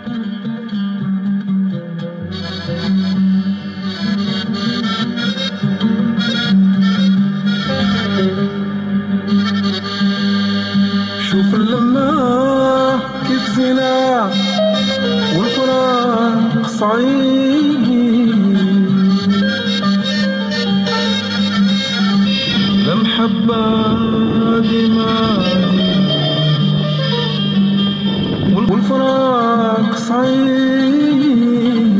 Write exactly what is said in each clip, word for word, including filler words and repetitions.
شوف اللمة كيف زينة والفراق صعيب، المحبة ديما والفراق صعيب.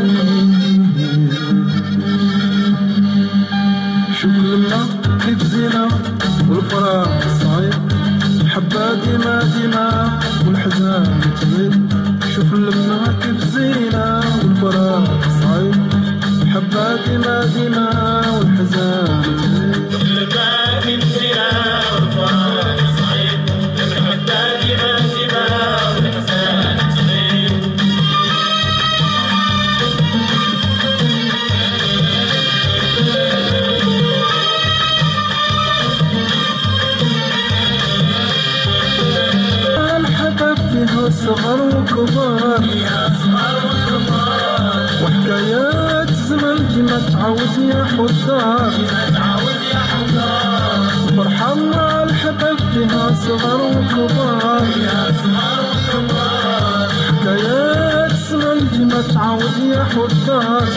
شوف اللمة كيف زينة والفراق صعيب، المحبة ديما ديما والحزان طيب. شوف اللمة كيف زينة والفراق صعيب، المحبة ديما ديما والحزان طيب. اللمة كيف زينة والفراق صعيب، المحبة ديما ديما والحزان طيب. فيها صغر وكبار، وحكايات زمان ديما تعاود يا حضار. فرحة مع الحباب فيها صغر وكبار، حكايات زمان ديما تعاود يا حضار.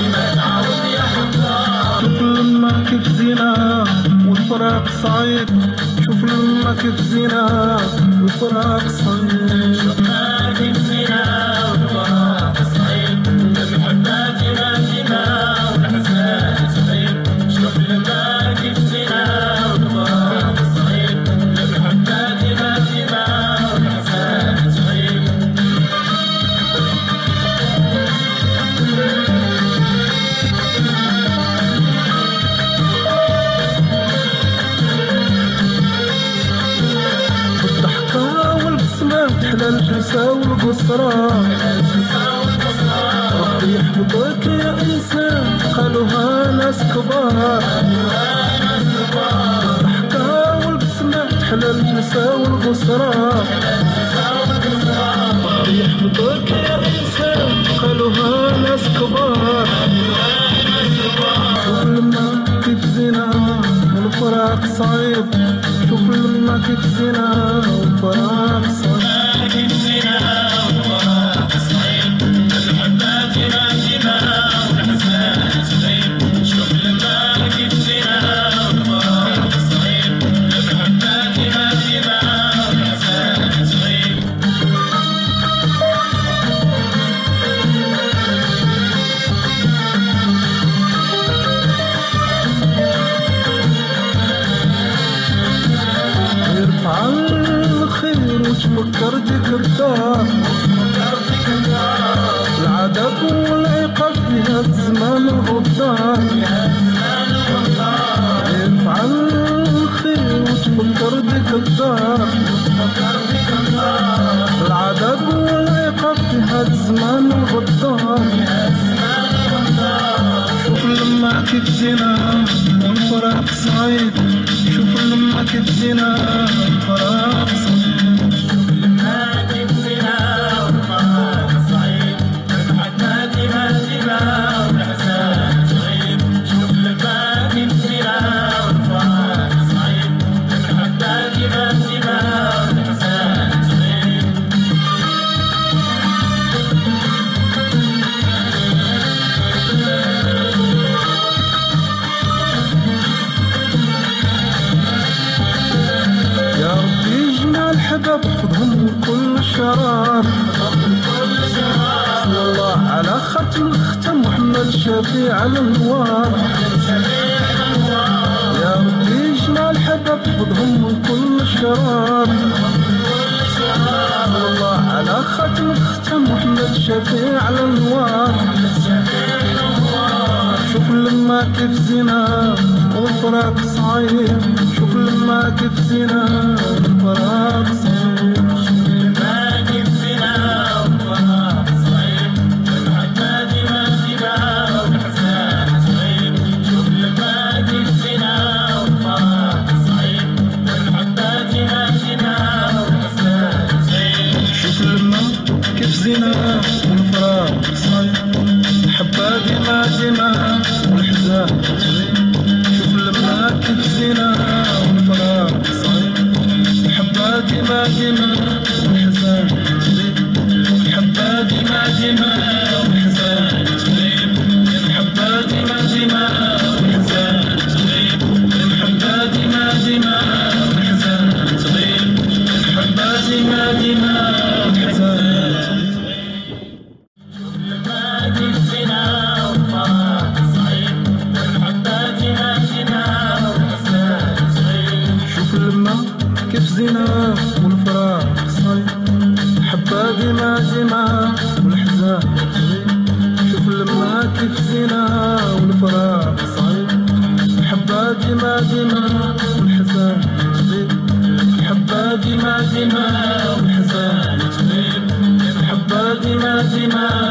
شوف اللمة كيف زينة والفراق صعيب، شوف اللمة كيف زينة والفراق صعيب. شوفنا كيف زينة والفراق صعيب، المحبة ديما ديما والحزان صعيب. شوف اللمة كيف زينة والفراق صعيب، المحبة ديما ديما والحزان صعيب. تحلى الجلسة والقصرى، ربي يحفظك يا إنسان قالوها ناس كبار. الضحكة والبسمة تحلى الجلسة والقصرى، ربي يحفظك يا إنسان قالوها ناس كبار. شوف اللمة كيف زينة والفراق صعيب، شوف اللمة كيف زينة والفراق صعيب. كيف زينة والفراق صعيب، المحبة ديما ديما والحزان صعيب. شوف اللمة كيف زينة والفراق صعيب، المحبة ديما ديما والحزان صعيب. يرفع الخير وتفكر ديك الدار، العذاب والعقاب فيها الزمان الغدار. يرفع الخير وتفكر ديك الدار، العذاب والعقاب فيها الزمان الغدار. شوف اللمة كيف زينة والفراق صعيب، شوف اللمة كيف زينة والفراق صعيب. شوف اللمة كيف زينة والفراق صعيب، المحبة ديما ديما والحزان صعيب. شوف اللمة كيف زينة والفراق صعيب، المحبة ديما ديما والحزان صعيب. يا ربي يجمع الحباب خذهم كل شرار، صلى الله على ختم الختم محمد شفيع الانوار. يا ربي يجمع الحباب خذهم كل شرار، صلى الله على ختم الختم محمد شفيع الانوار. شوف اللمة كيف زينة والفراق صعيب، شوف اللمة كيف زينة والفراق صعيب. شوف اللمة كيف زينة والفراق صعيب، المحبة ديما ديما والحزان صعيب. شوف اللمة كيف زينة والفراق صعيب، المحبة ديما ديما والحزان صعيب. شوف اللمة كيف زينة والفراق ديما والحزان صغير. شوف لما كيف زينة والفراق صغير. الحبة ديما ديما والحزان صغير. الحبة ديما ديما والحزان صغير. الحبة ديما ديما والحزان صغير. الحبة ديما ديما والحزان صغير. الحبة ديما ديما والحزان صغير. شوف لما كيف زينة والفراق صغير. الحبة ديما ديما والحزان صغير. شوف لما كيف زينة والفراق صغير. الحبة ديما ديما والحزان صغير. الحبة ديما ديما والحزان صغير. الحبة ديما ديما